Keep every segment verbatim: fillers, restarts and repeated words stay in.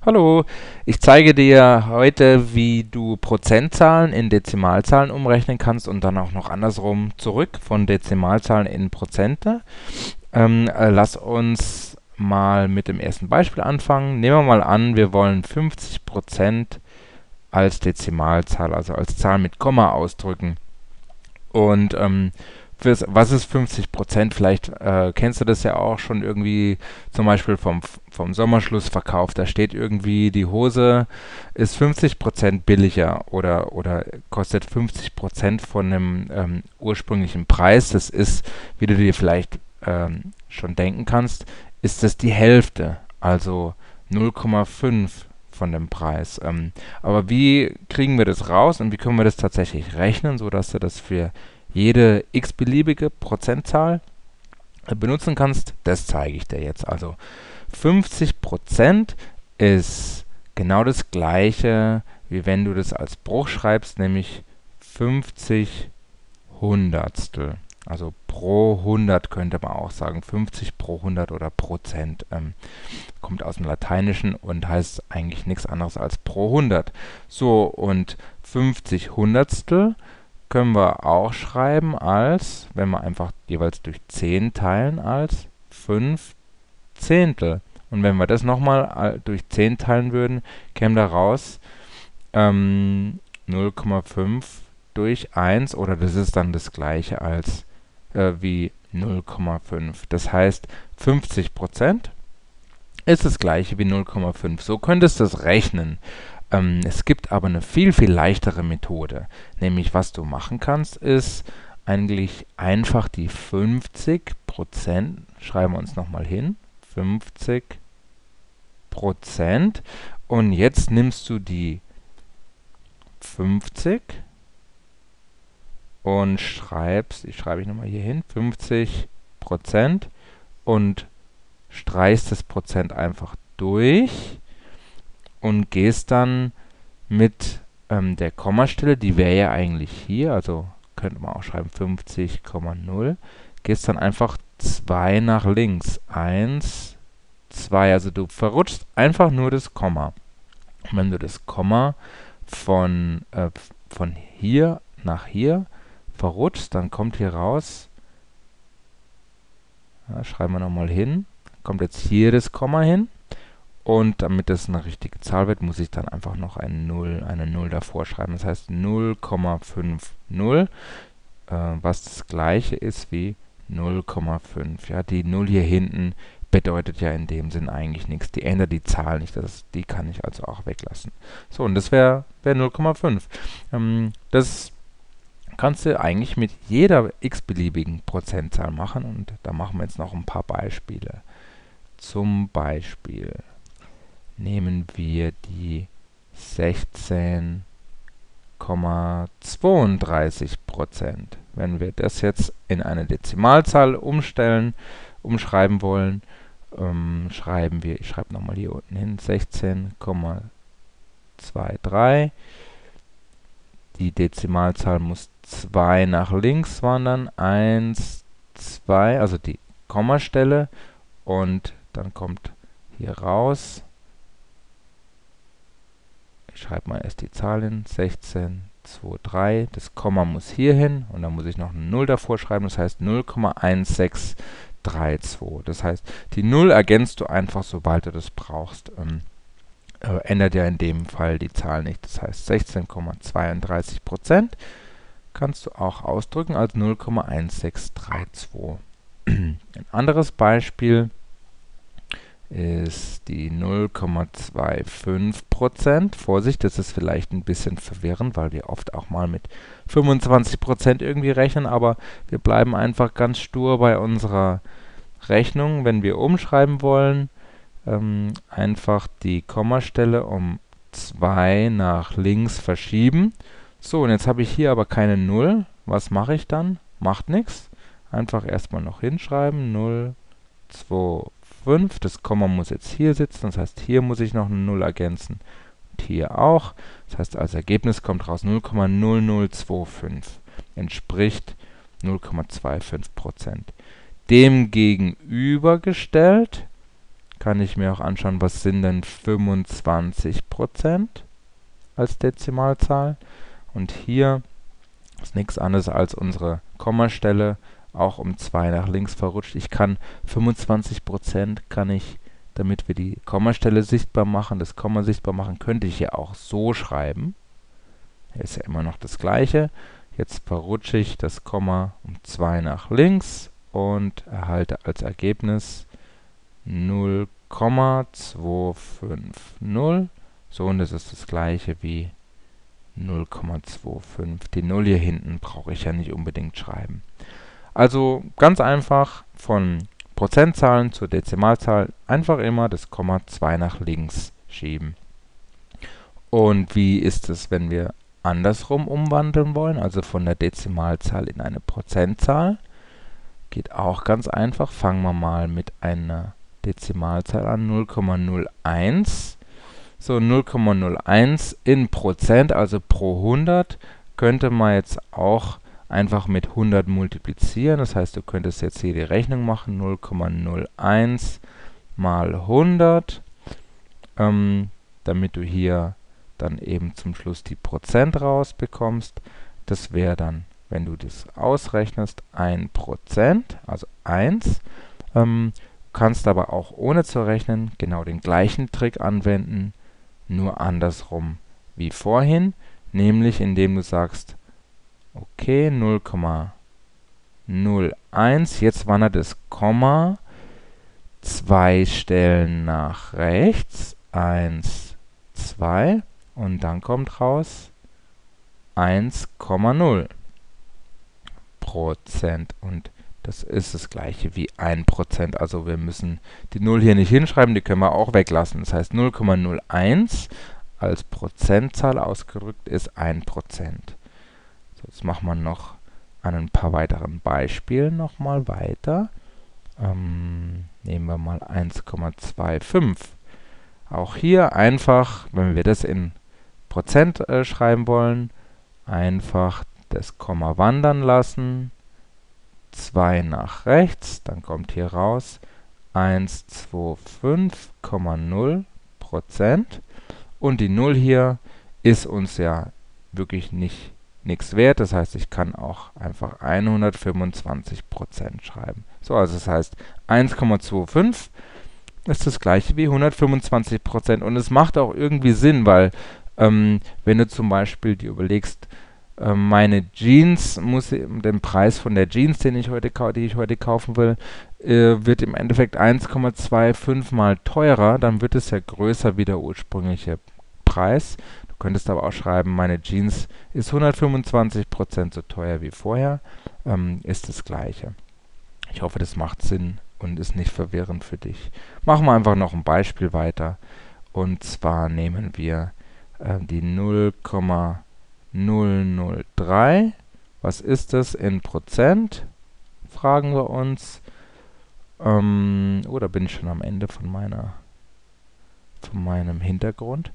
Hallo, ich zeige dir heute, wie du Prozentzahlen in Dezimalzahlen umrechnen kannst und dann auch noch andersrum zurück von Dezimalzahlen in Prozente. Ähm, äh, lass uns mal mit dem ersten Beispiel anfangen. Nehmen wir mal an, wir wollen fünfzig Prozent als Dezimalzahl, also als Zahl mit Komma ausdrücken. Und ähm, fürs, was ist fünfzig Prozent? Vielleicht äh, kennst du das ja auch schon irgendwie, zum Beispiel vom, vom Sommerschlussverkauf. Da steht irgendwie, die Hose ist fünfzig Prozent billiger oder, oder kostet fünfzig Prozent von dem ähm, ursprünglichen Preis. Das ist, wie du dir vielleicht ähm, schon denken kannst, ist das die Hälfte, also null Komma fünf von dem Preis. Ähm, aber wie kriegen wir das raus und wie können wir das tatsächlich rechnen, sodass du das für jede x-beliebige Prozentzahl äh, benutzen kannst? Das zeige ich dir jetzt. Also fünfzig Prozent ist genau das gleiche, wie wenn du das als Bruch schreibst, nämlich fünfzig Hundertstel. Also pro hundert könnte man auch sagen, fünfzig pro hundert oder Prozent. Ähm, kommt aus dem Lateinischen und heißt eigentlich nichts anderes als pro hundert. So, und fünfzig Hundertstel können wir auch schreiben als, wenn wir einfach jeweils durch zehn teilen, als fünf Zehntel. Und wenn wir das nochmal durch zehn teilen würden, käme da raus ähm, null Komma fünf durch eins, oder das ist dann das gleiche als äh, wie null Komma fünf. Das heißt, fünfzig Prozent ist das gleiche wie null Komma fünf. So könntest du es rechnen. Ähm, es gibt aber eine viel, viel leichtere Methode. Nämlich, was du machen kannst, ist eigentlich einfach die fünfzig Prozent, schreiben wir uns nochmal hin, fünfzig Prozent. Und jetzt nimmst du die fünfzig und schreibst, ich schreibe ich nochmal hier hin, fünfzig Prozent und streichst das Prozent einfach durch und gehst dann mit ähm, der Kommastelle, die wäre ja eigentlich hier, also könnte man auch schreiben fünfzig Komma null, gehst dann einfach zwei nach links. eins, zwei, also du verrutschst einfach nur das Komma. Und wenn du das Komma von, äh, von hier nach hier verrutschst, dann kommt hier raus, ja, schreiben wir nochmal hin, kommt jetzt hier das Komma hin. Und damit das eine richtige Zahl wird, muss ich dann einfach noch eine null, eine null davor schreiben. Das heißt null Komma fünfzig, äh, was das gleiche ist wie null Komma fünf. Ja, die null hier hinten bedeutet ja in dem Sinn eigentlich nichts. Die ändert die Zahl nicht. Das, die kann ich also auch weglassen. So, und das wäre wär null Komma fünf. Ähm, das kannst du eigentlich mit jeder x-beliebigen Prozentzahl machen. Und da machen wir jetzt noch ein paar Beispiele. Zum Beispiel nehmen wir die sechzehn Komma zweiunddreißig Prozent. Wenn wir das jetzt in eine Dezimalzahl umstellen, umschreiben wollen, ähm, schreiben wir, ich schreibe nochmal hier unten hin, sechzehn Komma dreiundzwanzig. Die Dezimalzahl muss zwei nach links wandern, eins, zwei, also die Kommastelle, und dann kommt hier raus, ich schreibe mal erst die Zahl hin, sechzehn Komma dreiundzwanzig, das Komma muss hier hin und dann muss ich noch eine null davor schreiben, das heißt null Komma sechzehn drei zwei. Das heißt, die null ergänzt du einfach, sobald du das brauchst. Ähm, äh, ändert ja in dem Fall die Zahl nicht. Das heißt, sechzehn Komma zweiunddreißig Prozent kannst du auch ausdrücken als null Komma sechzehn drei zwei. Ein anderes Beispiel ist die null Komma fünfundzwanzig Prozent. Vorsicht, das ist vielleicht ein bisschen verwirrend, weil wir oft auch mal mit fünfundzwanzig Prozent irgendwie rechnen, aber wir bleiben einfach ganz stur bei unserer Rechnung. Wenn wir umschreiben wollen, ähm, einfach die Kommastelle um zwei nach links verschieben. So, und jetzt habe ich hier aber keine null. Was mache ich dann? Macht nichts. Einfach erstmal noch hinschreiben, null, zwei, fünf. Das Komma muss jetzt hier sitzen, das heißt, hier muss ich noch eine null ergänzen. Und hier auch. Das heißt, als Ergebnis kommt raus null Komma null null zwei fünf. Entspricht null Komma fünfundzwanzig Prozent. Dem gegenübergestellt kann ich mir auch anschauen, was sind denn fünfundzwanzig Prozent als Dezimalzahl. Und hier ist nichts anderes als unsere Kommastelle, auch um zwei nach links verrutscht. Ich kann fünfundzwanzig Prozent, kann ich, damit wir die Kommastelle sichtbar machen, das Komma sichtbar machen, könnte ich hier auch so schreiben. Hier ist ja immer noch das Gleiche. Jetzt verrutsche ich das Komma um zwei nach links und erhalte als Ergebnis null Komma zwei fünf null. So, und das ist das Gleiche wie null Komma fünfundzwanzig. Die Null hier hinten brauche ich ja nicht unbedingt schreiben. Also ganz einfach von Prozentzahlen zur Dezimalzahl einfach immer das Komma zwei nach links schieben. Und wie ist es, wenn wir andersrum umwandeln wollen, also von der Dezimalzahl in eine Prozentzahl? Geht auch ganz einfach. Fangen wir mal mit einer Dezimalzahl an, null Komma null eins. So, null Komma null eins in Prozent, also pro hundert, könnte man jetzt auch einfach mit hundert multiplizieren. Das heißt, du könntest jetzt hier die Rechnung machen, null Komma null eins mal hundert, ähm, damit du hier dann eben zum Schluss die Prozent rausbekommst. Das wäre dann, wenn du das ausrechnest, ein Prozent, also eins. Ähm, kannst aber auch ohne zu rechnen genau den gleichen Trick anwenden, nur andersrum wie vorhin, nämlich indem du sagst, okay, null Komma null eins, jetzt wandert das Komma zwei Stellen nach rechts, eins, zwei, und dann kommt raus eins Komma null Prozent, und das ist das gleiche wie ein Prozent, also wir müssen die Null hier nicht hinschreiben, die können wir auch weglassen. Das heißt, null Komma null eins als Prozentzahl ausgerückt ist ein Prozent. So, jetzt machen wir noch an ein paar weiteren Beispielen nochmal weiter. Ähm, nehmen wir mal eins Komma fünfundzwanzig. Auch hier einfach, wenn wir das in Prozent äh, schreiben wollen, einfach das Komma wandern lassen. zwei nach rechts, dann kommt hier raus hundertfünfundzwanzig Komma null Prozent. Und die Null hier ist uns ja wirklich nicht nichts wert. Das heißt, ich kann auch einfach hundertfünfundzwanzig Prozent schreiben. So, also das heißt, eins Komma fünfundzwanzig ist das gleiche wie hundertfünfundzwanzig Prozent. Und es macht auch irgendwie Sinn, weil ähm, wenn du zum Beispiel dir überlegst, meine Jeans, muss den Preis von der Jeans, den ich heute, die ich heute kaufen will, äh, wird im Endeffekt eins Komma fünfundzwanzig mal teurer, dann wird es ja größer wie der ursprüngliche Preis. Du könntest aber auch schreiben, meine Jeans ist hundertfünfundzwanzig Prozent so teuer wie vorher, ähm, ist das Gleiche. Ich hoffe, das macht Sinn und ist nicht verwirrend für dich. Machen wir einfach noch ein Beispiel weiter, und zwar nehmen wir äh, die null Komma null null drei. Was ist das in Prozent? Fragen wir uns. Ähm, oh, da bin ich schon am Ende von meiner von meinem Hintergrund.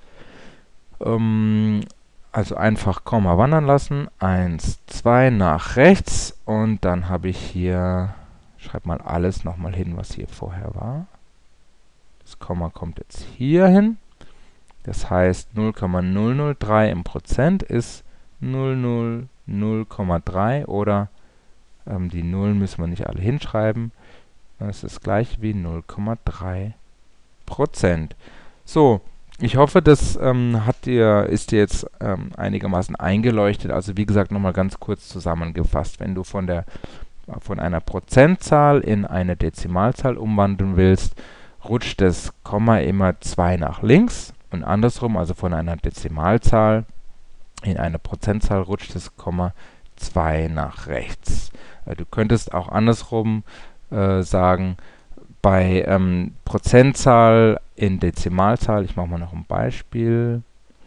Ähm, also einfach Komma wandern lassen. eins, zwei nach rechts, und dann habe ich hier, schreib mal alles nochmal hin, was hier vorher war. Das Komma kommt jetzt hier hin. Das heißt, null Komma null null drei im Prozent ist null Komma drei, oder ähm, die Nullen müssen wir nicht alle hinschreiben. Das ist das gleiche wie null Komma drei Prozent. So, ich hoffe, das ähm, hat dir, ist dir jetzt ähm, einigermaßen eingeleuchtet. Also wie gesagt, nochmal ganz kurz zusammengefasst. Wenn du von, der, von einer Prozentzahl in eine Dezimalzahl umwandeln willst, rutscht das Komma immer zwei nach links. Und andersrum, also von einer Dezimalzahl in eine Prozentzahl, rutscht das Komma zwei nach rechts. Äh, du könntest auch andersrum äh, sagen, bei ähm, Prozentzahl in Dezimalzahl, ich mache mal noch ein Beispiel.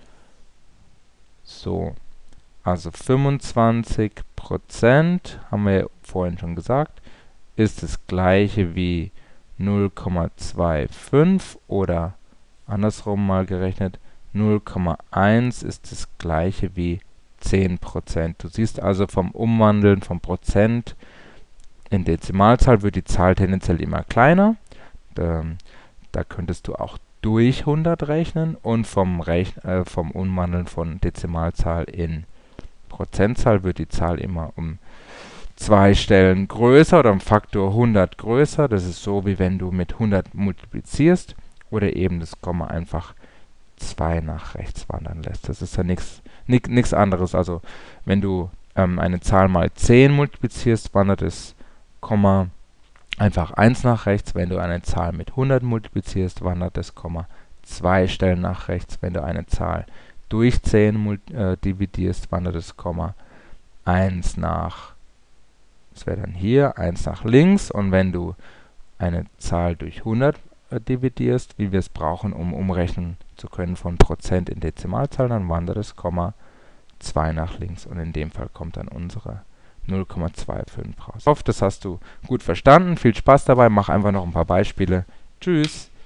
So, also fünfundzwanzig Prozent, haben wir vorhin schon gesagt, ist das gleiche wie null Komma fünfundzwanzig, oder andersrum mal gerechnet, null Komma eins ist das gleiche wie zehn Prozent. Du siehst also, vom Umwandeln von Prozent in Dezimalzahl wird die Zahl tendenziell immer kleiner. Ähm, da könntest du auch durch hundert rechnen und vom, Rechn äh, vom Umwandeln von Dezimalzahl in Prozentzahl wird die Zahl immer um zwei Stellen größer oder um Faktor hundert größer. Das ist so, wie wenn du mit hundert multiplizierst oder eben das Komma einfach zwei nach rechts wandern lässt. Das ist ja nichts nichts anderes. Also wenn du ähm, eine Zahl mal zehn multiplizierst, wandert das Komma einfach eins nach rechts. Wenn du eine Zahl mit hundert multiplizierst, wandert das Komma zwei Stellen nach rechts. Wenn du eine Zahl durch zehn äh, dividierst, wandert das Komma eins nach, das wäre dann hier, eins nach links. Und wenn du eine Zahl durch hundert äh, dividierst, wie wir es brauchen, um umrechnen zu können von Prozent in Dezimalzahlen, dann wandert das Komma zwei nach links. Und in dem Fall kommt dann unsere null Komma fünfundzwanzig raus. Ich hoffe, das hast du gut verstanden. Viel Spaß dabei. Mach einfach noch ein paar Beispiele. Tschüss!